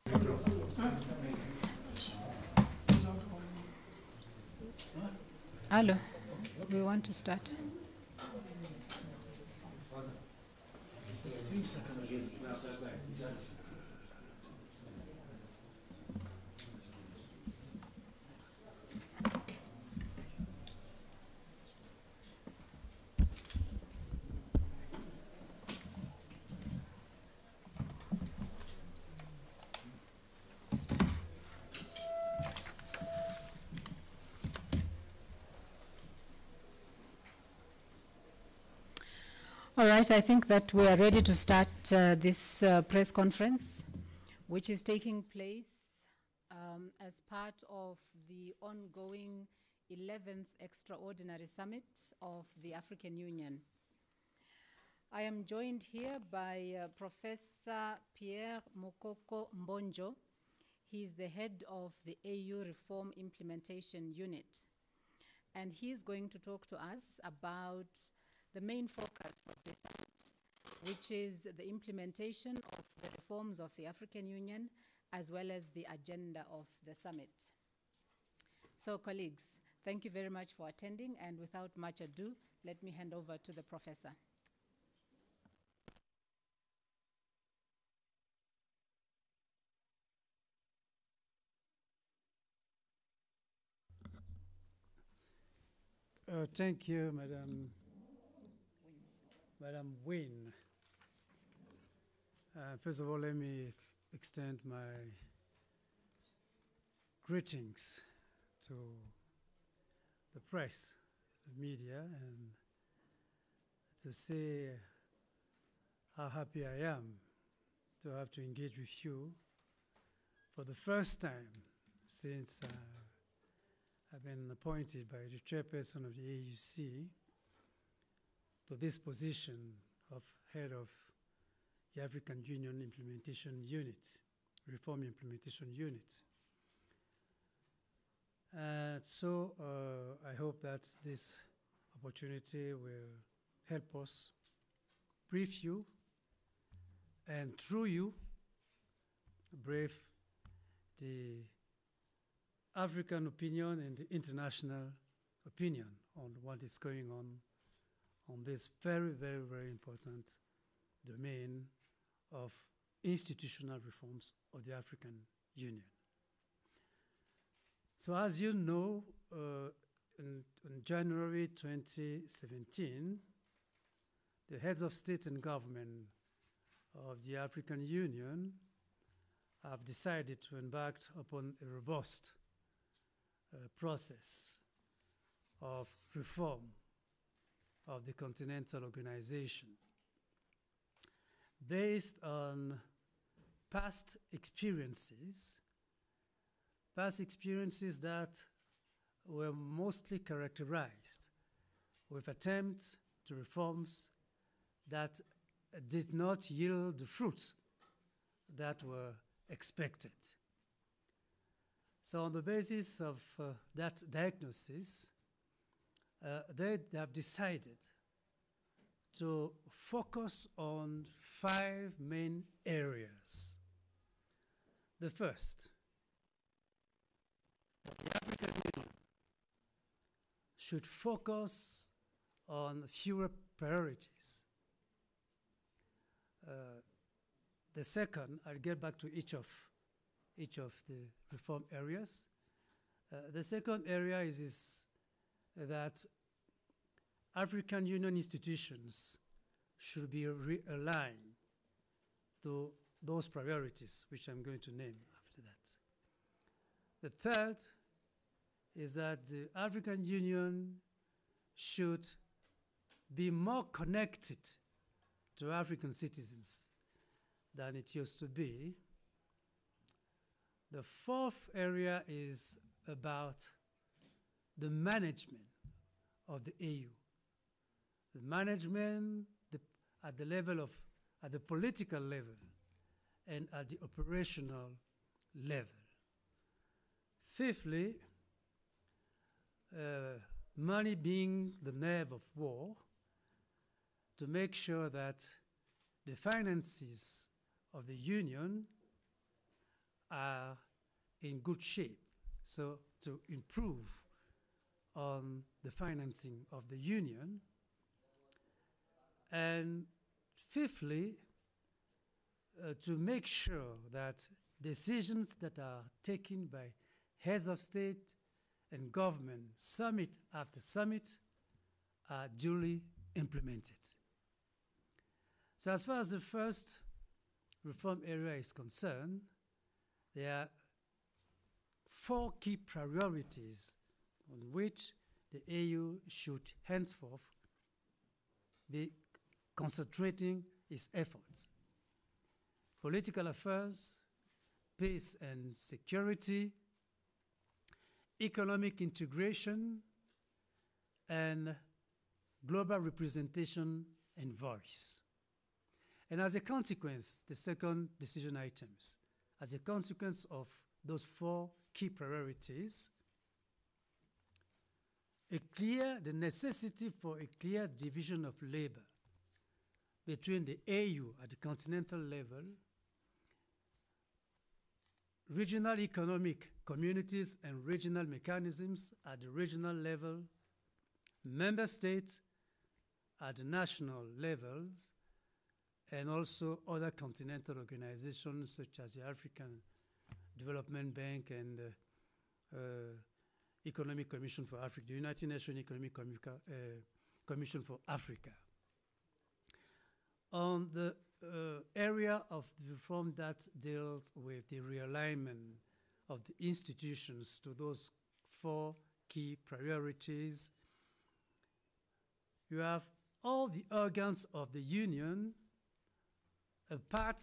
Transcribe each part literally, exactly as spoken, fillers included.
Hello, we want to start. All right, I think that we are ready to start uh, this uh, press conference, which is taking place um, as part of the ongoing eleventh Extraordinary Summit of the African Union. I am joined here by uh, Professor Pierre Mokoko Mbonjo. He is the head of the A U Reform Implementation Unit, and he is going to talk to us about the main focus of the summit, which is the implementation of the reforms of the African Union, as well as the agenda of the summit. So, colleagues, thank you very much for attending, and without much ado, let me hand over to the professor. Uh, thank you, Madam, Madam Wynne. Uh, first of all, let me extend my greetings to the press, the media, and to say how happy I am to have to engage with you for the first time since uh, I've been appointed by the chairperson of the A U C to this position of head of the African Union Implementation Unit, Reform Implementation Unit. Uh, so uh, I hope that this opportunity will help us brief you and through you brief the African opinion and the international opinion on what is going on on this very, very, very important domain of institutional reforms of the African Union. So as you know, uh, in, in January twenty seventeen, the heads of state and government of the African Union have decided to embark upon a robust uh, process of reform of the continental organization based on past experiences, past experiences that were mostly characterized with attempts to reforms that did not yield the fruits that were expected. So on the basis of uh, that diagnosis, uh, they have decided to focus on five main areas. The first, the African Union should focus on fewer priorities. Uh, the second, I'll get back to each of each of the reform areas. Uh, the second area is, is that African Union institutions should be realigned to those priorities, which I'm going to name after that. The third is that the African Union should be more connected to African citizens than it used to be. The fourth area is about the management of the A U. The management the, at the level of, at the political level and at the operational level. Fifthly, uh, money being the nerve of war, to make sure that the finances of the Union are in good shape. So to improve on the financing of the union. And fifthly, uh, to make sure that decisions that are taken by heads of state and government, summit after summit, are duly implemented. So as far as the first reform area is concerned, there are four key priorities on which the A U should henceforth be concentrating its efforts. Political affairs, peace and security, economic integration, and global representation and voice. And as a consequence, the second decision items, as a consequence of those four key priorities, a clear, the necessity for a clear division of labor between the A U at the continental level, regional economic communities and regional mechanisms at the regional level, member states at the national levels, and also other continental organizations such as the African Development Bank and uh, uh, Economic Commission for Africa, the United Nations Economic Communica, uh, Commission for Africa. On the uh, area of the reform that deals with the realignment of the institutions to those four key priorities, you have all the organs of the union apart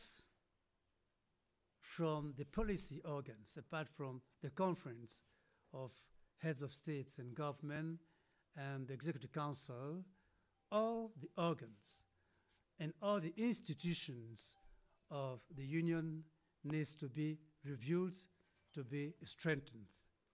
from the policy organs, apart from the conference of heads of states and government and the Executive Council, all the organs and all the institutions of the union needs to be reviewed, to be strengthened.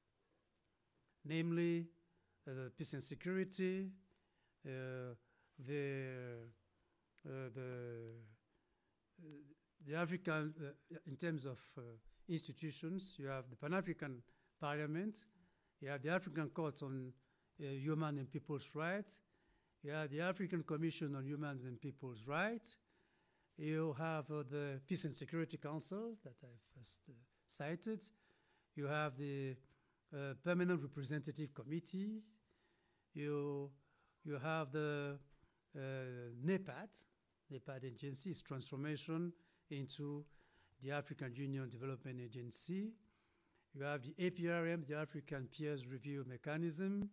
Namely, uh, the peace and security, uh, the, uh, the, uh, the African, uh, in terms of uh, institutions, you have the Pan-African Parliament, you have the African Court on uh, Human and People's Rights, you have the African Commission on Human and People's Rights, you have uh, the Peace and Security Council that I first uh, cited, you have the uh, Permanent Representative Committee, you, you have the uh, NEPAD, NEPAD agency is transformation into the African Union Development Agency. You have the A P R M, the African Peers Review Mechanism.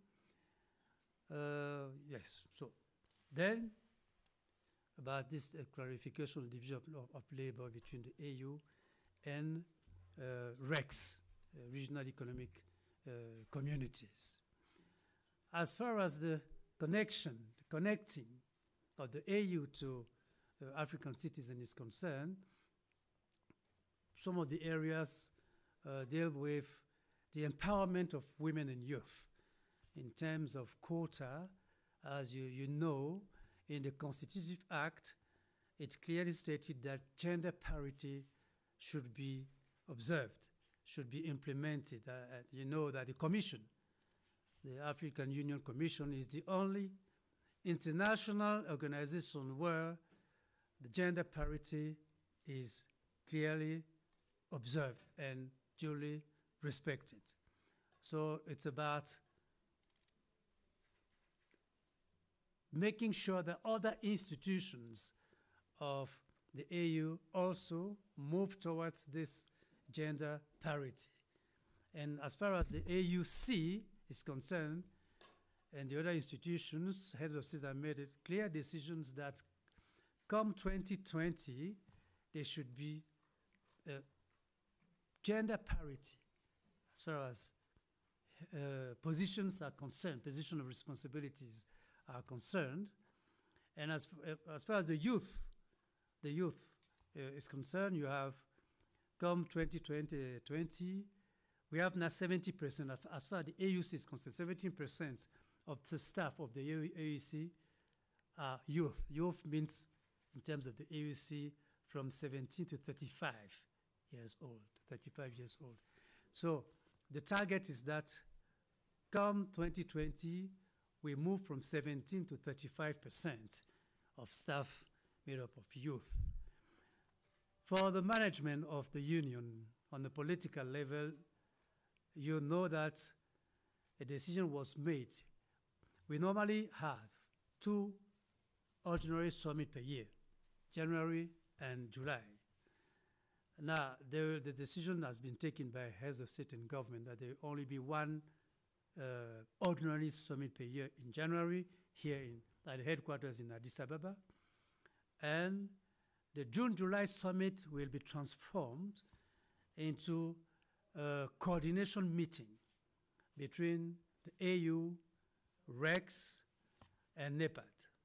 Uh, yes, so then about this uh, clarification of division of, of, of labor between the A U and uh, RECs, uh, Regional Economic uh, Communities. As far as the connection, the connecting of the A U to uh, African citizens is concerned, some of the areas uh, deal with the empowerment of women and youth in terms of quota. As you, you know, in the Constitutive Act, it clearly stated that gender parity should be observed, should be implemented. Uh, uh, you know that the Commission, the African Union Commission, is the only international organization where the gender parity is clearly observed and duly respected. So it's about making sure that other institutions of the A U also move towards this gender parity. And as far as the A U C is concerned, and the other institutions, heads of state have made it clear decisions that come twenty twenty, there should be uh, gender parity as far as uh, positions are concerned, position of responsibilities are concerned. And as, uh, as far as the youth, the youth uh, is concerned, you have come twenty twenty, we have now seventy percent, as far as the A U C is concerned, seventeen percent of the staff of the A U C are youth. Youth means, in terms of the A U C, from seventeen to thirty-five years old, thirty-five years old. So the target is that come twenty twenty, we move from seventeen to thirty-five percent of staff made up of youth. For the management of the union on the political level, you know that a decision was made. We normally have two ordinary summits per year, January and July. Now, the, the decision has been taken by heads of state and government that there will only be one uh, ordinary summit per year in January here in, at the headquarters in Addis Ababa. And the June-July summit will be transformed into a coordination meeting between the A U, REX, and NEPAD.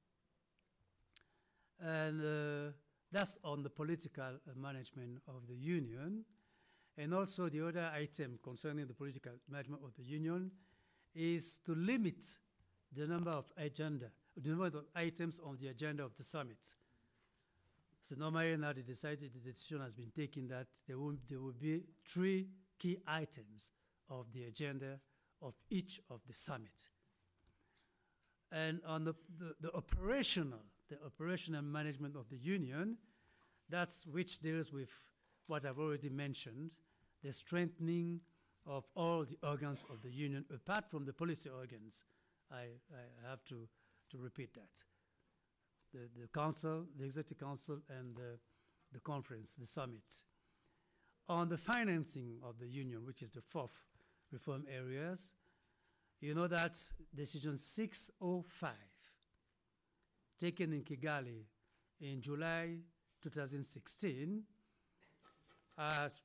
And uh, that's on the political uh, management of the union. And also the other item concerning the political management of the union is to limit the number of agenda, the number of items on the agenda of the summit. So normally now they decided, the decision has been taken that there will, there will be three key items of the agenda of each of the summit. And on the, the, the operational, the operational management of the union, that's which deals with what I've already mentioned, the strengthening of all the organs of the union, apart from the policy organs. I, I have to, to repeat that. The, the council, the executive council, and the, the conference, the summit. On the financing of the union, which is the fourth reform areas, you know that decision six oh five, taken in Kigali in July two thousand sixteen, has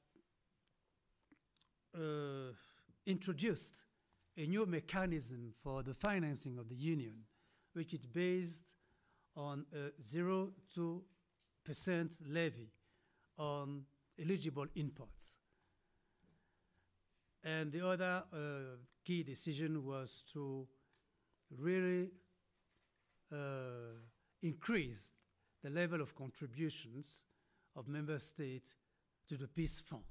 uh, introduced a new mechanism for the financing of the union, which is based on a zero to two percent levy on eligible imports. And the other uh, key decision was to really uh, increase the level of contributions of member states to the peace fund.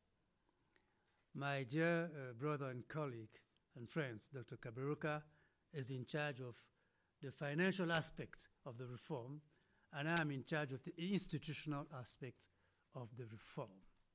My dear uh, brother and colleague and friends, Doctor Kaberuka, is in charge of the financial aspect of the reform, and I am in charge of the institutional aspect of the reform.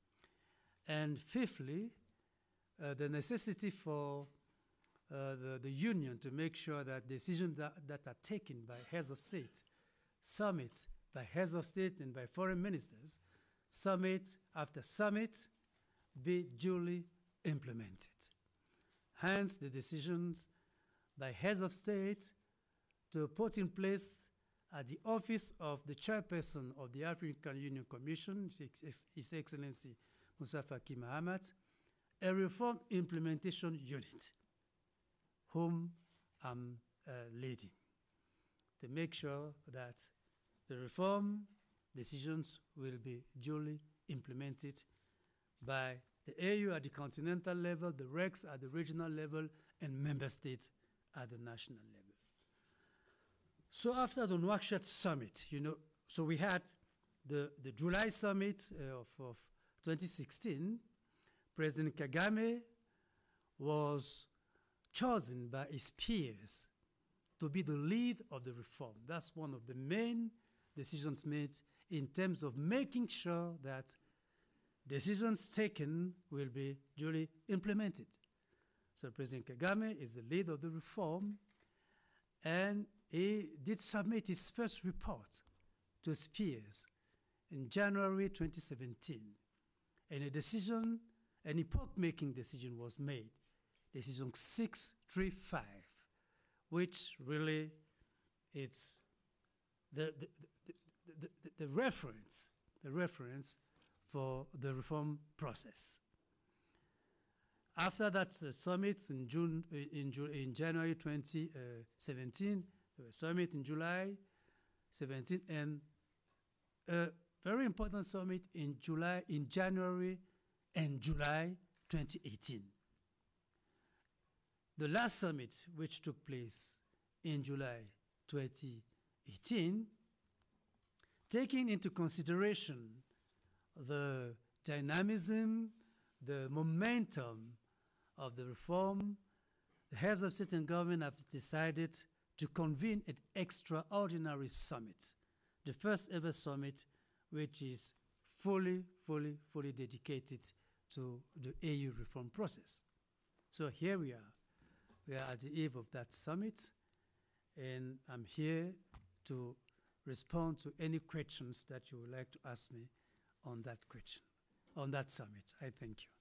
And fifthly, uh, the necessity for uh, the, the union to make sure that decisions that, that are taken by heads of state, summits by heads of state and by foreign ministers, summit after summit, be duly implemented. Hence, the decisions by heads of state to put in place at the office of the chairperson of the African Union Commission, His Excellency Moussa Faki Mahamat, a reform implementation unit, whom I'm uh, leading, to make sure that the reform decisions will be duly implemented by the A U at the continental level, the REX at the regional level, and member states at the national level. So after the Nouakchott summit, you know, so we had the, the July summit uh, of, of twenty sixteen. President Kagame was chosen by his peers to be the lead of the reform. That's one of the main decisions made in terms of making sure that decisions taken will be duly implemented. So President Kagame is the lead of the reform, and he did submit his first report to his peers in January twenty seventeen. And a decision, an epoch-making decision was made, decision six three five, which really it's the, the, the, the, the, the reference, the reference for the reform process. After that uh, summit in June, in, Ju in January twenty seventeen, there was a summit in July seventeen, and a very important summit in July, in January and July twenty eighteen. The last summit, which took place in July twenty eighteen, taking into consideration the dynamism, the momentum of the reform, the heads of state and government have decided to convene an extraordinary summit, the first ever summit which is fully, fully, fully dedicated to the A U reform process. So here we are. We are at the eve of that summit, and I'm here to respond to any questions that you would like to ask me on that question, on that summit. I thank you.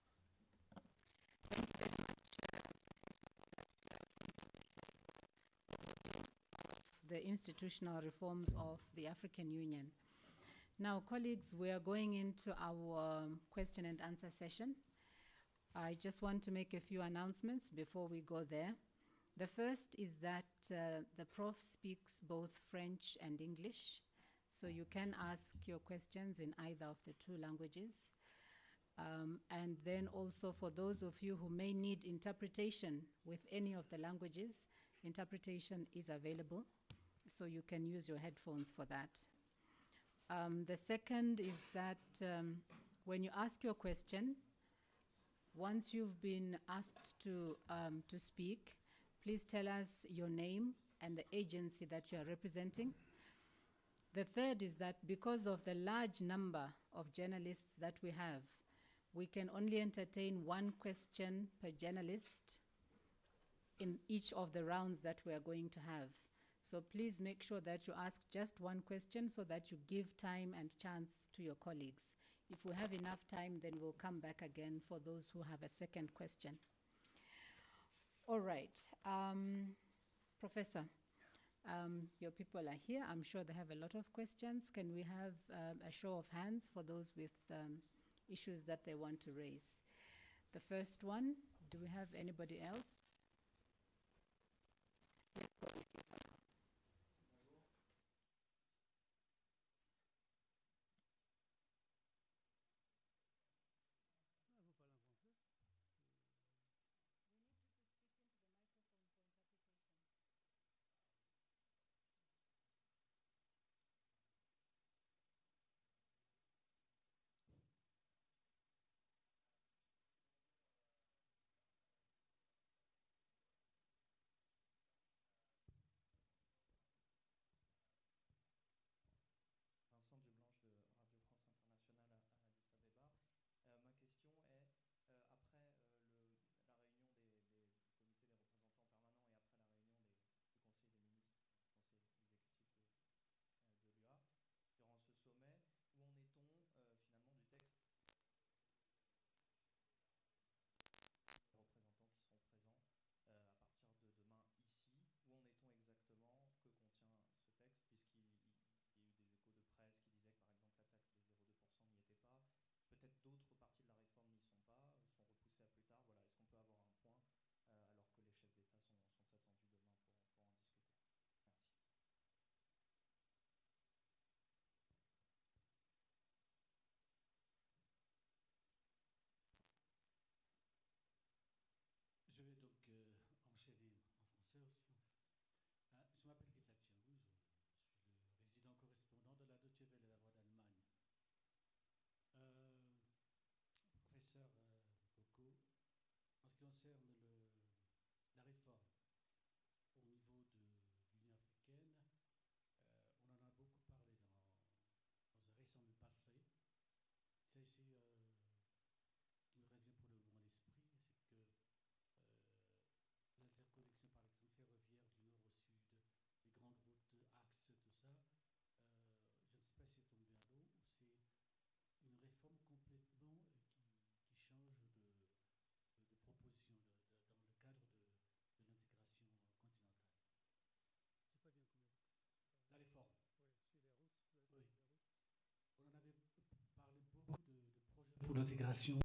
The institutional reforms of the African Union. Now, colleagues, we are going into our um, question and answer session. I just want to make a few announcements before we go there. The first is that uh, the Prof speaks both French and English, so you can ask your questions in either of the two languages. Um, and then also for those of you who may need interpretation with any of the languages, interpretation is available, so you can use your headphones for that. Um, the second is that um, when you ask your question, once you've been asked to, um, to speak, please tell us your name and the agency that you are representing. The third is that because of the large number of journalists that we have, we can only entertain one question per journalist in each of the rounds that we are going to have. So please make sure that you ask just one question so that you give time and chance to your colleagues. If we have enough time, then we'll come back again for those who have a second question. All right, um, Professor, um, your people are here. I'm sure they have a lot of questions. Can we have um, a show of hands for those with um, issues that they want to raise? The first one, do we have anybody else? Let's go with you. Je vais donc euh, enchaîner en français aussi. Euh, je m'appelle Guy Tlachiaou, je suis le résident correspondant de la Deutsche Welle, la voix d'Allemagne. Euh, professeur euh, Coco, en ce qui concerne le, la réforme au niveau de l'Union africaine, euh, on en a beaucoup parlé dans, dans un récent passé. C'est ici, euh, ce qui me revient pour le moment à l'esprit, c'est que l'interconnexion, par exemple, ferroviaire du nord au sud, les grandes routes, axes, tout ça, euh, je ne sais pas si c'est tombé à l'eau ou c'est une réforme complètement euh, qui, qui change de, de, de proposition de, de, dans le cadre de, de l'intégration continentale. J'ai pas bien compris. La réforme. Oui, sur les routes, vous avez oui. parlé des routes. On en avait parlé beaucoup de, de projets pour l'intégration.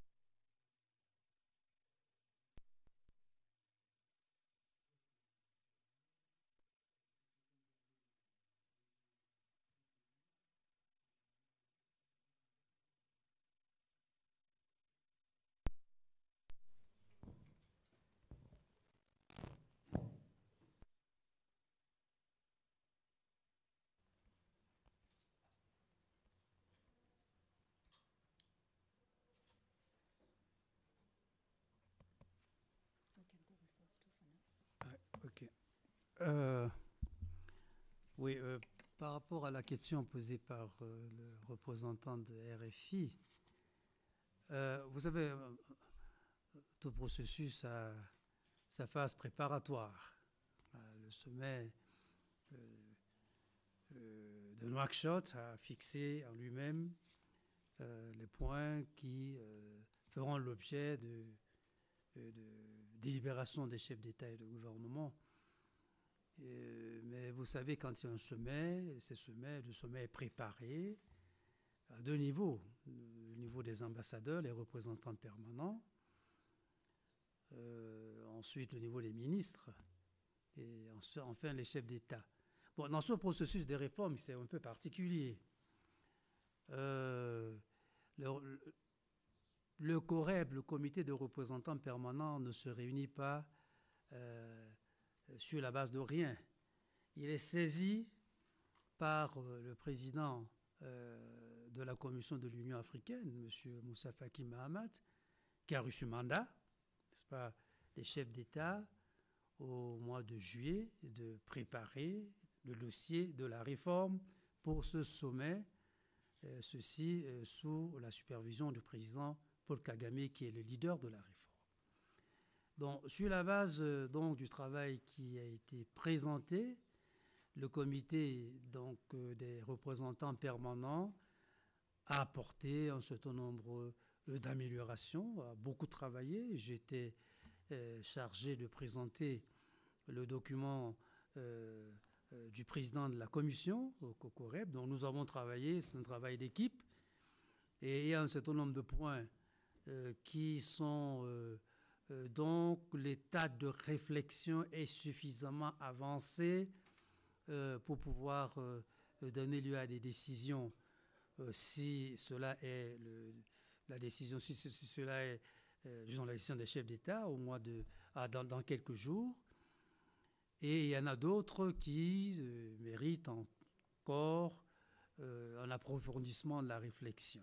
Euh, oui, euh, par rapport à la question posée par euh, le représentant de R F I, euh, vous savez, euh, tout processus a sa phase préparatoire. Euh, le sommet euh, euh, de Nouakchott a fixé en lui-même euh, les points qui euh, feront l'objet de, de, de délibération des chefs d'État et de gouvernement. Et, mais vous savez, quand il y a un sommet, ces sommets, le sommet est préparé à deux niveaux. Le niveau des ambassadeurs, les représentants permanents, euh, ensuite le niveau des ministres, et ensuite, enfin les chefs d'État. Bon, dans ce processus de réforme, c'est un peu particulier. Euh, le, le COREP, le comité de représentants permanents, ne se réunit pas euh, sur la base de rien. Il est saisi par euh, le président euh, de la Commission de l'Union africaine, M. Moussa Faki Mahamat, qui a reçu mandat, n'est-ce pas, des chefs d'État au mois de juillet de préparer le dossier de la réforme pour ce sommet, euh, ceci euh, sous la supervision du président Paul Kagame, qui est le leader de la réforme. Donc, sur la base euh, donc, du travail qui a été présenté, le comité donc, euh, des représentants permanents a apporté un certain nombre euh, d'améliorations, a beaucoup travaillé. J'étais euh, chargé de présenter le document euh, euh, du président de la commission, au COCOREP, dont nous avons travaillé, c'est un travail d'équipe, et il y a un certain nombre de points euh, qui sont euh, euh, donc l'état de réflexion est suffisamment avancé euh, pour pouvoir euh, donner lieu à des décisions euh, si cela est le, la décision, si, si, si cela est euh, disons, la décision des chefs d'État au mois de, ah, dans, dans quelques jours. Et il y en a d'autres qui euh, méritent encore euh, un approfondissement de la réflexion.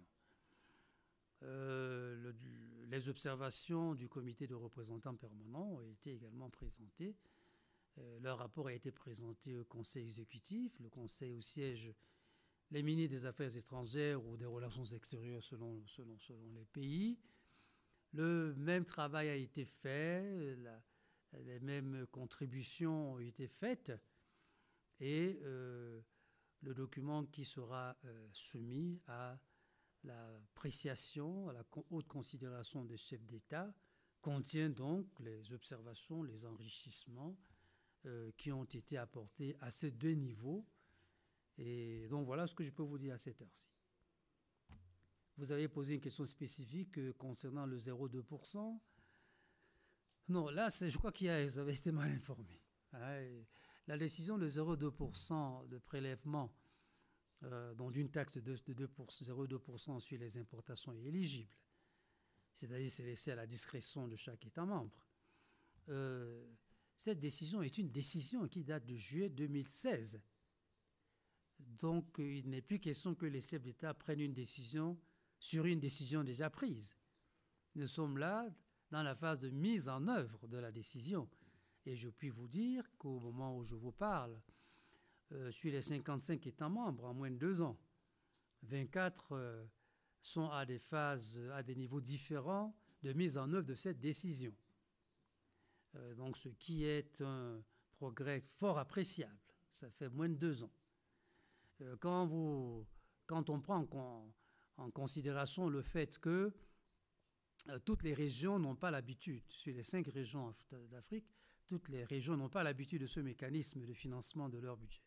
Euh, le, les observations du comité de représentants permanents ont été également présentées. Euh, leur rapport a été présenté au conseil exécutif, le conseil où siègent les ministres des Affaires étrangères ou des relations extérieures selon, selon, selon les pays. Le même travail a été fait, la, les mêmes contributions ont été faites et euh, le document qui sera euh, soumis à l'appréciation, à la haute considération des chefs d'État contient donc les observations, les enrichissements euh, qui ont été apportés à ces deux niveaux. Et donc voilà ce que je peux vous dire à cette heure-ci. Vous avez posé une question spécifique euh, concernant le zéro virgule deux pour cent. Non, là, je crois qu'il y a, vous avez été mal informé. Hein, la décision de zéro virgule deux pour cent de prélèvement euh, donc d'une taxe de, de zéro virgule deux pour cent sur les importations est éligible. C'est-à-dire c'est laissé à la discrétion de chaque État membre. Euh, cette décision est une décision qui date de juillet deux mille seize. Donc, il n'est plus question que les chefs d'État prennent une décision sur une décision déjà prise. Nous sommes là dans la phase de mise en œuvre de la décision. Et je puis vous dire qu'au moment où je vous parle, euh, sur les cinquante-cinq États membres, en moins de deux ans, vingt-quatre euh, sont à des phases, à des niveaux différents de mise en œuvre de cette décision. Euh, donc, ce qui est un progrès fort appréciable. Ça fait moins de deux ans. Euh, quand, vous, quand on prend en, en considération le fait que euh, toutes les régions n'ont pas l'habitude, sur les cinq régions d'Afrique, toutes les régions n'ont pas l'habitude de ce mécanisme de financement de leur budget.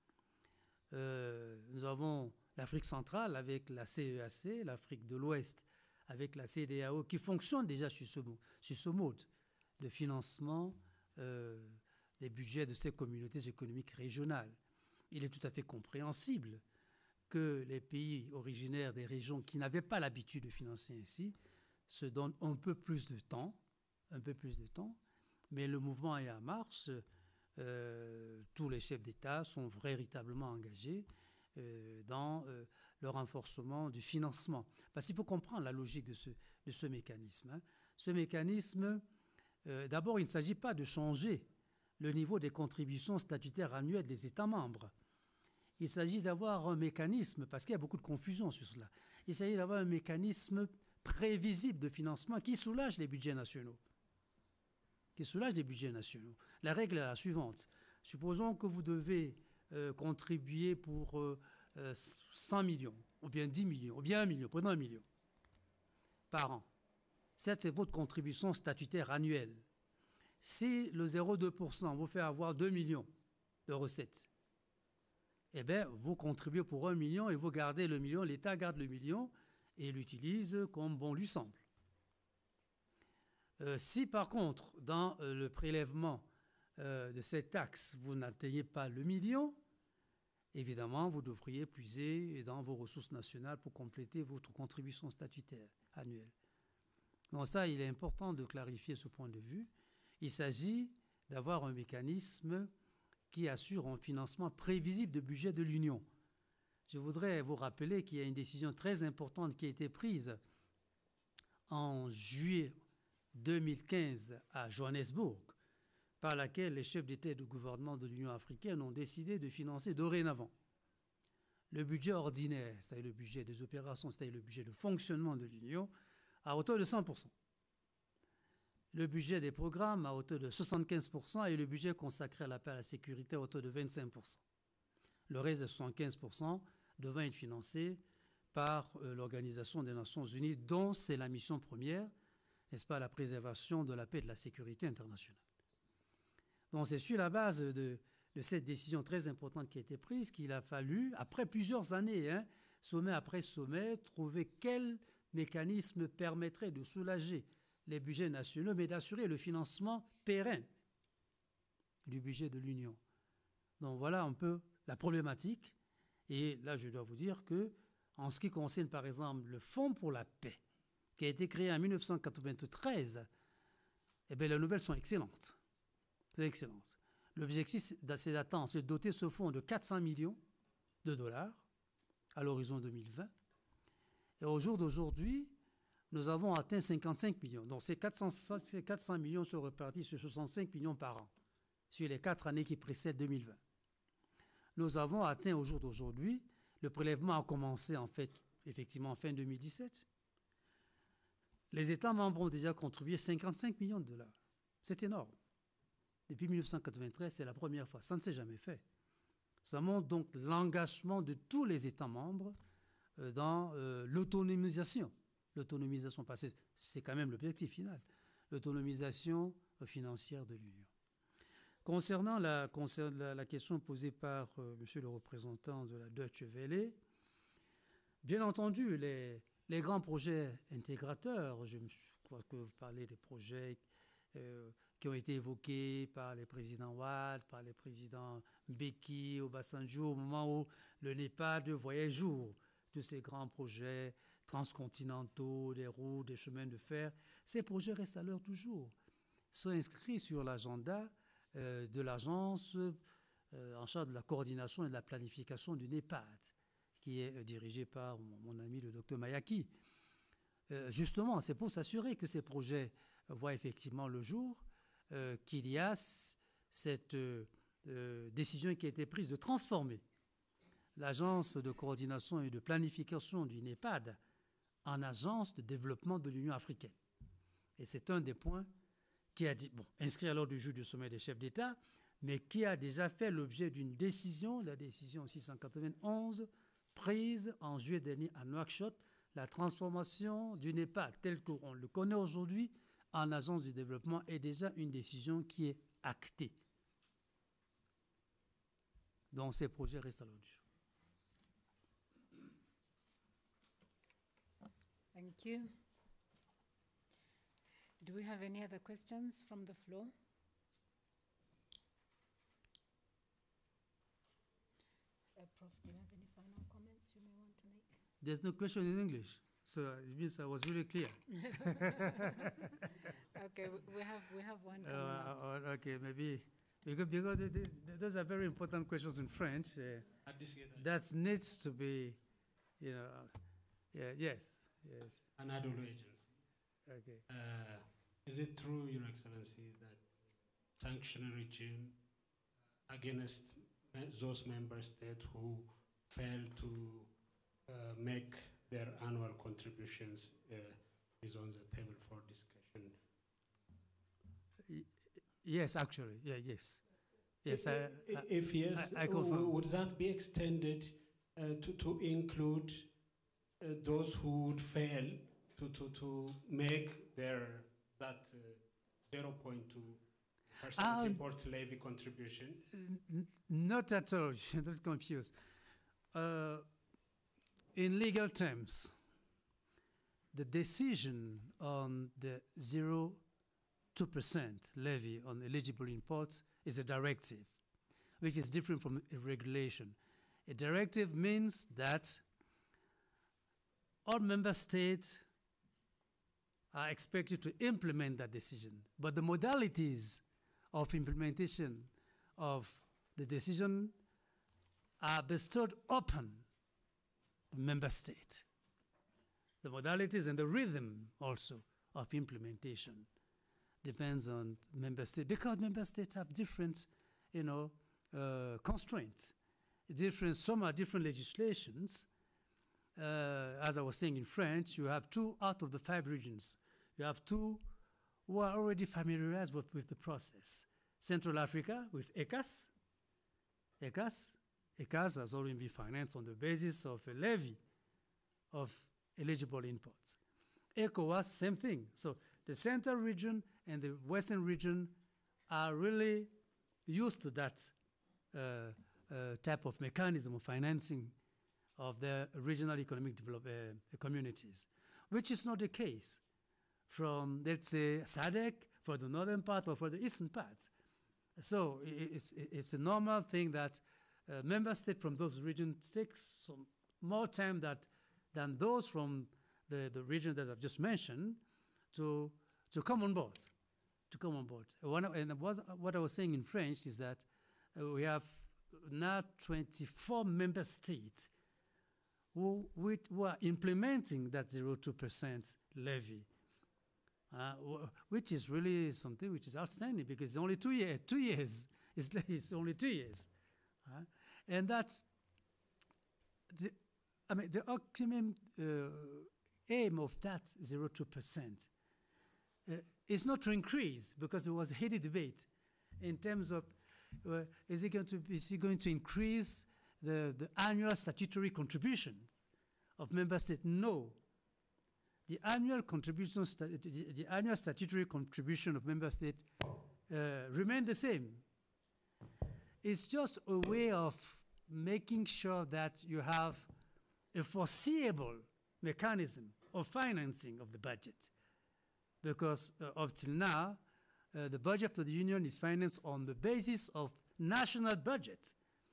Euh, nous avons l'Afrique centrale avec la C E A C, l'Afrique de l'Ouest avec la C E D E A O, qui fonctionnent déjà sur ce, sur ce mode de financement euh, des budgets de ces communautés économiques régionales. Il est tout à fait compréhensible que les pays originaires des régions qui n'avaient pas l'habitude de financer ainsi se donnent un peu plus de temps, un peu plus de temps, mais le mouvement est en marche. Euh, tous les chefs d'État sont véritablement engagés euh, dans euh, le renforcement du financement. Parce qu'il faut comprendre la logique de ce, de ce mécanisme. Hein. Ce mécanisme, euh, d'abord, il ne s'agit pas de changer le niveau des contributions statutaires annuelles des États membres. Il s'agit d'avoir un mécanisme, parce qu'il y a beaucoup de confusion sur cela, il s'agit d'avoir un mécanisme prévisible de financement qui soulage les budgets nationaux. Qui soulage les budgets nationaux. La règle est la suivante. Supposons que vous devez euh, contribuer pour euh, euh, cent millions, ou bien dix millions, ou bien un million, prenons un million, par an. Cette, c'est votre contribution statutaire annuelle. Si le zéro virgule deux pour cent vous fait avoir deux millions de recettes, eh bien, vous contribuez pour un million et vous gardez le million, l'État garde le million et l'utilise comme bon lui semble. Euh, si par contre, dans euh, le prélèvement euh, de cette taxe, vous n'atteignez pas le million, évidemment, vous devriez puiser dans vos ressources nationales pour compléter votre contribution statutaire annuelle. Donc ça, il est important de clarifier ce point de vue. Il s'agit d'avoir un mécanisme qui assure un financement prévisible du budget de l'Union. Je voudrais vous rappeler qu'il y a une décision très importante qui a été prise en juillet deux mille quinze à Johannesburg, par laquelle les chefs d'État et de gouvernement de l'Union africaine ont décidé de financer dorénavant le budget ordinaire, c'est-à-dire le budget des opérations, c'est-à-dire le budget de fonctionnement de l'Union, à hauteur de cent pour cent. Le budget des programmes à hauteur de soixante-quinze pour cent et le budget consacré à l'appel à la sécurité à hauteur de vingt-cinq pour cent. Le reste de soixante-quinze pour cent devant être financé par euh, l'Organisation des Nations Unies, dont c'est la mission première, n'est-ce pas, la préservation de la paix et de la sécurité internationale. Donc c'est sur la base de, de cette décision très importante qui a été prise qu'il a fallu, après plusieurs années, hein, sommet après sommet, trouver quel mécanisme permettrait de soulager les budgets nationaux, mais d'assurer le financement pérenne du budget de l'Union. Donc voilà un peu la problématique. Et là, je dois vous dire que, en ce qui concerne par exemple le Fonds pour la paix, qui a été créé en mille neuf cent quatre-vingt-treize, eh bien, les nouvelles sont excellentes. C'est excellent. L'objectif, c'est d'attendre, c'est de doter ce fonds de quatre cents millions de dollars à l'horizon deux mille vingt. Et au jour d'aujourd'hui, nous avons atteint cinquante-cinq millions. Donc ces quatre cents, ces quatre cents millions sont repartis sur soixante-cinq millions par an, sur les quatre années qui précèdent deux mille vingt. Nous avons atteint au jour d'aujourd'hui, le prélèvement a commencé en fait, effectivement, en fin deux mille dix-sept. Les États membres ont déjà contribué cinquante-cinq millions de dollars. C'est énorme. Depuis mille neuf cent quatre-vingt-treize, c'est la première fois. Ça ne s'est jamais fait. Ça montre donc l'engagement de tous les États membres euh, dans euh, l'autonomisation. L'autonomisation, parce que c'est quand même l'objectif final. L'autonomisation financière de l'Union. Concernant la, concerne la, la question posée par euh, monsieur le représentant de la Deutsche Welle, bien entendu, les, les grands projets intégrateurs, je crois que vous parlez des projets euh, qui ont été évoqués par les présidents Wade, par les présidents Mbeki, Obasanjo, au moment où le NEPAD voyait jour. Tous ces grands projets transcontinentaux, des routes, des chemins de fer, ces projets restent à l'heure du jour, sont inscrits sur l'agenda euh, de l'agence euh, en charge de la coordination et de la planification du NEPAD, qui est euh, dirigée par mon, mon ami le docteur Mayaki. Euh, justement, c'est pour s'assurer que ces projets voient effectivement le jour, euh, qu'il y a cette euh, euh, décision qui a été prise de transformer l'agence de coordination et de planification du NEPAD en agence de développement de l'Union africaine. Et c'est un des points qui a dit, bon, inscrit à l'ordre du jour du sommet des chefs d'État, mais qui a déjà fait l'objet d'une décision, la décision six cent quatre-vingt-onze, prise en juillet dernier à Nouakchott, la transformation du NEPAD tel qu'on le connaît aujourd'hui en agence de développement est déjà une décision qui est actée. Donc ces projets restent à l'ordre du jour. Thank you. Do we have any other questions from the floor? Uh, Prof, do you have any final comments you may want to make? There's no question in English, so it means I was really clear. Okay, we we have we have one Uh, coming up. uh, okay, maybe because, because th- th- those are very important questions in French. Uh, À discuter. that needs to be, you know, uh, yeah, yes, yes, Anadolu Agency. okay. Uh, is it true, Your Excellency, that sanction regime against me- those member states who fail to uh, make their annual contributions uh, is on the table for discussion. Y- Yes, actually, yeah, yes. Yes, I- I, I- I, If yes, I- I w- confirm. would that be extended uh, to, to include uh, those who would fail to, to, to make their, that uh, zero point two percent Ah, import levy contribution? N- n- Not at all, you're not confused. Uh, in legal terms, the decision on the zero two percent levy on eligible imports is a directive, which is different from a regulation. A directive means that all member states are expected to implement that decision, but the modalities of implementation of the decision are bestowed upon member state. The modalities and the rhythm also of implementation depends on member state, because member states have different, you know, uh, constraints. Different, some are different legislations. Uh, as I was saying in French, you have two out of the five regions. You have two who are already familiarized with, with the process. Central Africa with ECAS. ECAS, ECAS has already been financed on the basis of a levy of eligible imports. ECOWAS, same thing. So the central region and the western region are really used to that uh, uh, type of mechanism of financing of the regional economic develop, uh, communities, which is not the case from, let's say, S A D C for the northern part or for the eastern parts. So i- it's, it's a normal thing that uh, member states from those regions take some more time that, than those from the, the region that I've just mentioned to, to come on board, to come on board. One, of- and was, what I was saying in French is that uh, we have now twenty-four member states who, with, who are implementing that zero point two percent levy, uh, wh- which is really something which is outstanding because it's only two, year, two years. It's, it's only two years. uh, and that, the, I mean, the optimum uh, aim of that zero point two percent uh, is not to increase, because there was a heated debate in terms of uh, is it going to be, is it going to increase the, the annual statutory contribution of member states? No. The annual contribution, sta- the, the annual statutory contribution of member states uh, remain the same. It's just a way of making sure that you have a foreseeable mechanism of financing of the budget. Because uh, up till now, uh, the budget of the Union is financed on the basis of national budget.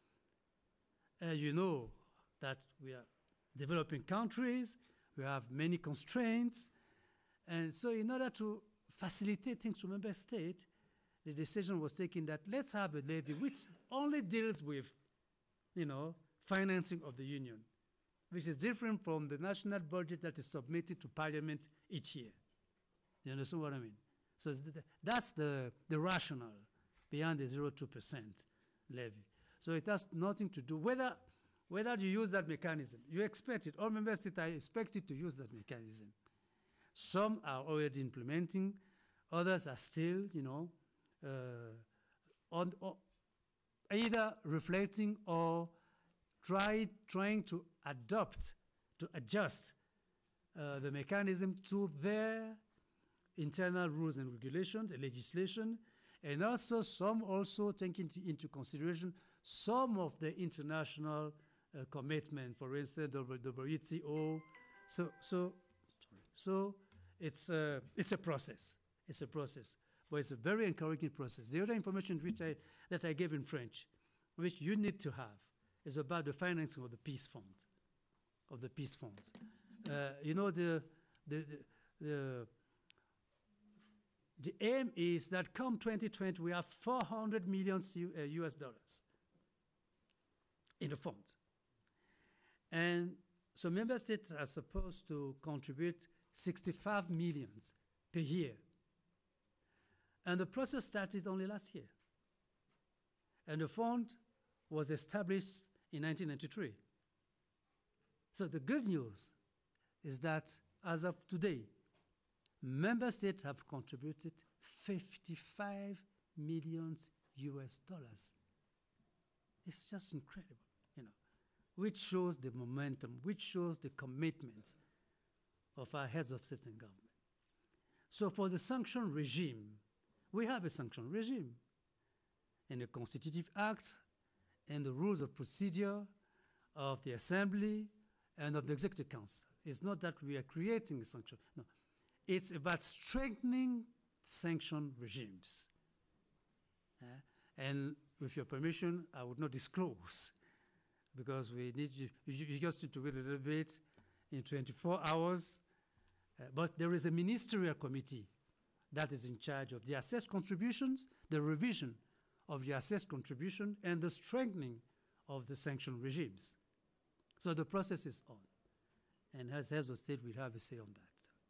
Uh, you know that we are developing countries, we have many constraints, and so in order to facilitate things to member states, the decision was taken that let's have a levy which only deals with, you know, financing of the Union, which is different from the national budget that is submitted to Parliament each year. You understand what I mean? So it's th- that's the, the rationale behind the zero point two percent levy. So it has nothing to do whether whether you use that mechanism. You expect it. All member states are expected to use that mechanism. Some are already implementing, others are still, you know, uh, on, or either reflecting or try, trying to adopt, to adjust uh, the mechanism to their internal rules and regulations, the legislation, and also some also taking into, into consideration some of the international uh, commitment, for instance, W T O. So, so, so it's a, it's a process. It's a process, but it's a very encouraging process. The other information which I, that I gave in French, which you need to have, is about the financing of the peace fund, of the peace funds. Uh, you know, the, the, the, the The aim is that come twenty twenty, we have four hundred million U S dollars in the fund. And so member states are supposed to contribute sixty-five millions per year. And the process started only last year. And the fund was established in nineteen ninety-three. So the good news is that as of today, member states have contributed fifty-five million U S dollars. It's just incredible, you know, which shows the momentum, which shows the commitment of our heads of state and government. So for the sanction regime, we have a sanction regime in the Constitutive Act and the rules of procedure of the Assembly and of the Executive Council. It's not that we are creating a sanction, no. It's about strengthening sanction regimes. Uh, and with your permission, I would not disclose because we need you, you, you just need to wait a little bit in twenty-four hours. Uh, but there is a ministerial committee that is in charge of the assessed contributions, the revision of the assessed contribution, and the strengthening of the sanction regimes. So the process is on. And as heads of state, we'll have a say on that.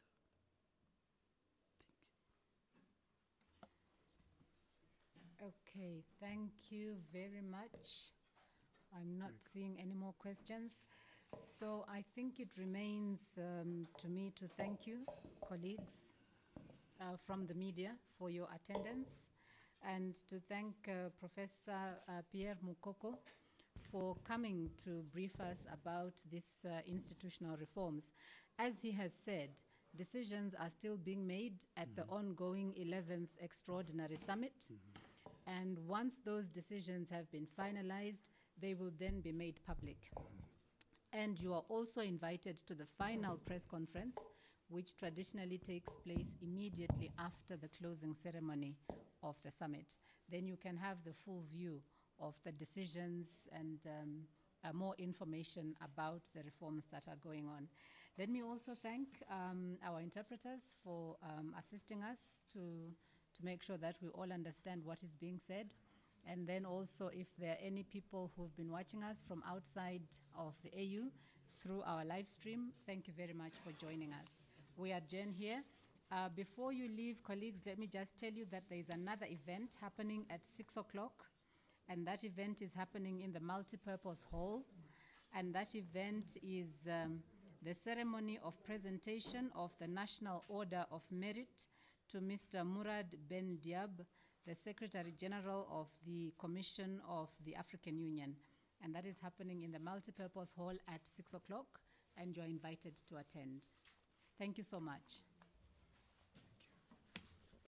Okay, thank you very much. I'm not seeing any more questions. So I think it remains um, to me to thank you, colleagues uh, from the media, for your attendance, and to thank uh, Professor uh, Pierre Mukoko for coming to brief us about these uh, institutional reforms. As he has said, decisions are still being made at mm-hmm. the ongoing eleventh Extraordinary Summit. Mm-hmm. And once those decisions have been finalized, they will then be made public. And you are also invited to the final press conference, which traditionally takes place immediately after the closing ceremony of the summit. Then you can have the full view of the decisions and um, uh, more information about the reforms that are going on. Let me also thank um, our interpreters for um, assisting us to to make sure that we all understand what is being said. And then also, if there are any people who've been watching us from outside of the A U through our live stream, thank you very much for joining us. We adjourn here. Uh, before you leave, colleagues, let me just tell you that there is another event happening at six o'clock, and that event is happening in the multipurpose hall. And that event is um, the ceremony of presentation of the National Order of Merit to Mister Murad Ben Diab, the Secretary General of the Commission of the African Union. And that is happening in the multipurpose hall at six o'clock, and you're invited to attend. Thank you so much.